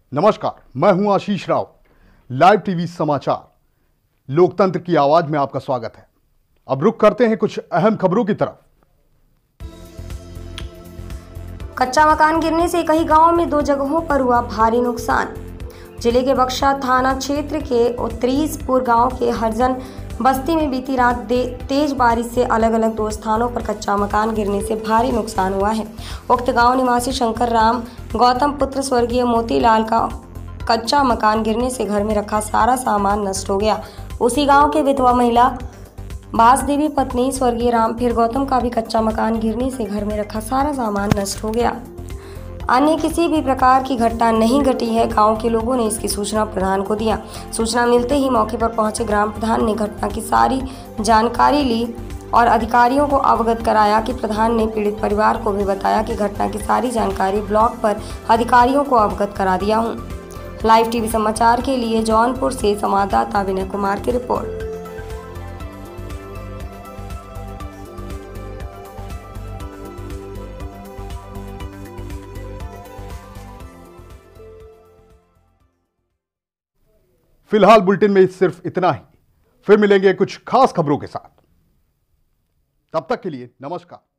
नमस्कार, मैं हूं आशीष राव। लाइव टीवी समाचार लोकतंत्र की आवाज में आपका स्वागत है। अब रुख करते हैं कुछ अहम खबरों की तरफ। कच्चा मकान गिरने से कई गांवों में 2 जगहों पर हुआ भारी नुकसान। जिले के बक्सा थाना क्षेत्र के उत्तरीसपुर गांव के हरजन बस्ती में बीती रात तेज बारिश से अलग अलग 2 स्थानों पर कच्चा मकान गिरने से भारी नुकसान हुआ है। उक्त गांव निवासी शंकर राम गौतम पुत्र स्वर्गीय मोतीलाल का कच्चा मकान गिरने से घर में रखा सारा सामान नष्ट हो गया। उसी गांव के विधवा महिला बासदेवी पत्नी स्वर्गीय रामफेर गौतम का भी कच्चा मकान गिरने से घर में रखा सारा सामान नष्ट हो गया। अन्य किसी भी प्रकार की घटना नहीं घटी है। गांव के लोगों ने इसकी सूचना प्रधान को दिया। सूचना मिलते ही मौके पर पहुंचे ग्राम प्रधान ने घटना की सारी जानकारी ली और अधिकारियों को अवगत कराया कि प्रधान ने पीड़ित परिवार को भी बताया कि घटना की सारी जानकारी ब्लॉक पर अधिकारियों को अवगत करा दिया हूँ। लाइव टीवी समाचार के लिए जौनपुर से संवाददाता विनय कुमार की रिपोर्ट। फिलहाल बुलेटिन में सिर्फ इतना ही। फिर मिलेंगे कुछ खास खबरों के साथ। तब तक के लिए नमस्कार।